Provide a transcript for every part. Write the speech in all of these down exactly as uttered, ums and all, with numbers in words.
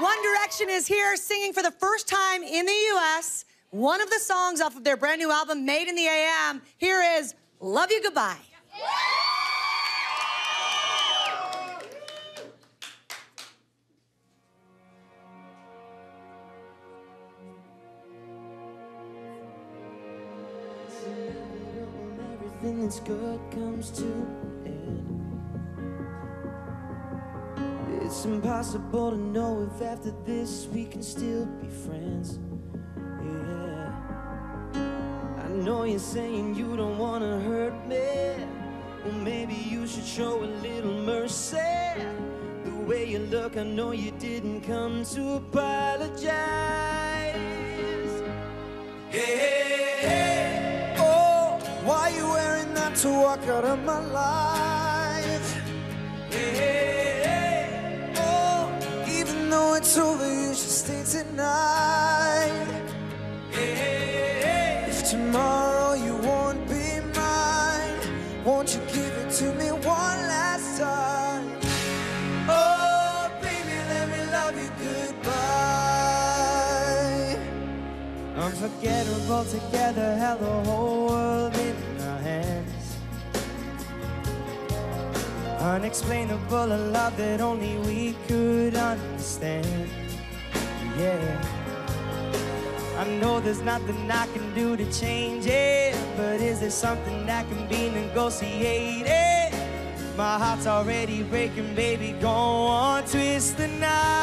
One Direction is here singing for the first time in the U S one of the songs off of their brand new album, Made in the A M. Here is Love You Goodbye. Everything that's good comes to an end. It's impossible to know if after this we can still be friends. Yeah, I know you're saying you don't want to hurt me. Well, maybe you should show a little mercy. The way you look, I know you didn't come to apologize. Hey, hey, hey. Oh, why you wearing that to walk out of my life? Hey, hey, hey. Oh, even though it's over, you should stay tonight. Hey, hey, hey. If tomorrow you won't be mine, won't you give it to me one last time? Oh, baby, let me love you goodbye. Unforgettable together, held the whole world in our hands. Unexplainable, a love that only we could understand. Yeah, I know there's nothing I can do to change it, but is there something that can be negotiated? My heart's already breaking, baby, go on, twist the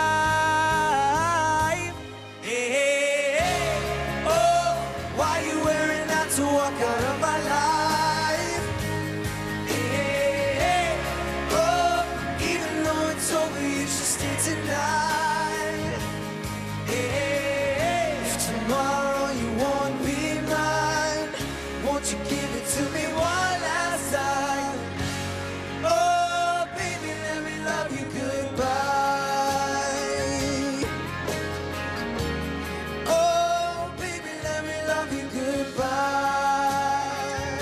knife. Hey, hey, hey. Oh, why you wearing that to walk out of my life? Hey, hey, hey. Oh, even though it's over, you should stay tonight. Hey, hey, hey. If tomorrow you won't be mine, won't you give it to me one last time? Oh, baby, let me love you goodbye. Oh, baby, let me love you goodbye.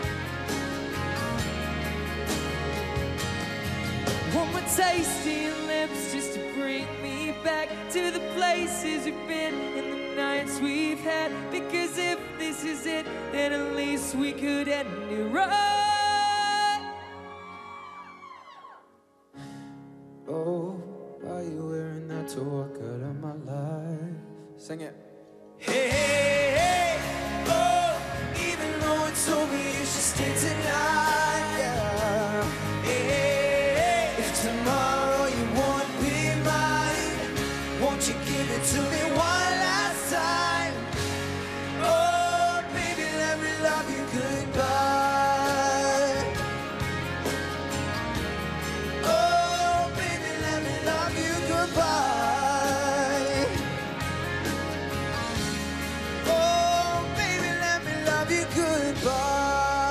One more taste in your lips just to bring me back to the places we've been and the nights we've had. Because if this is it, then at least we could end it right. Oh, why you wearing that to walk out of my life? Sing it. Hey, hey, hey. Oh, even though it's over, you should stay tonight. Yeah. Hey, hey, hey. If tomorrow you won't be mine, won't you give it to me one last time? Oh, baby, let me love you goodbye. Oh, baby, let me love you goodbye. Oh, baby, let me love you goodbye.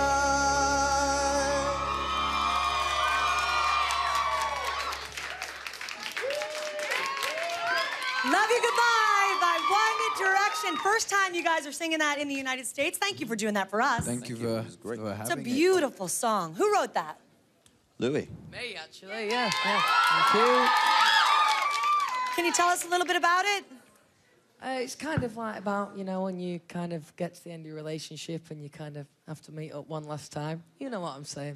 Love You Goodbye by One Direction. First time you guys are singing that in the United States. Thank you for doing that for us. Thank, Thank you for, for having It's a it. beautiful song. Who wrote that? Louis. Me, actually, yeah. yeah. Thank you. Can you tell us a little bit about it? Uh, it's kind of like about, you know, when you kind of get to the end of your relationship and you kind of have to meet up one last time. You know what I'm saying.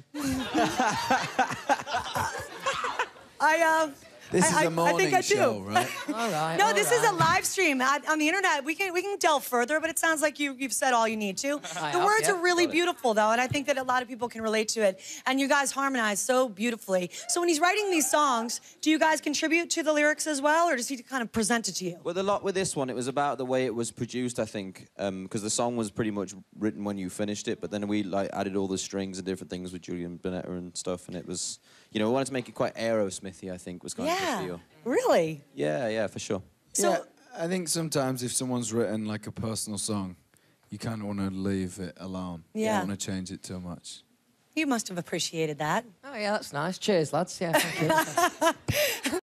I, uh... This I, is a morning I think I show, do. right? All right. No, all this right. is a live stream I, on the internet. We can we can delve further, but it sounds like you you've said all you need to. I The have, words yeah, are really got it. beautiful, though, and I think that a lot of people can relate to it. And you guys harmonize so beautifully. So when he's writing these songs, do you guys contribute to the lyrics as well, or does he kind of present it to you? With a lot with this one, it was about the way it was produced, I think, because um, the song was pretty much written when you finished it, but then we like added all the strings and different things with Julian Bonetta and stuff, and it was, you know, we wanted to make it quite Aerosmithy, I think, was kind of the Yeah, feel. really? Yeah, yeah, for sure. So, yeah, I think sometimes if someone's written like a personal song, you kind of want to leave it alone. Yeah. You don't want to change it too much. you must have appreciated that. Oh, yeah, that's nice. Cheers, lads. Yeah, thank you.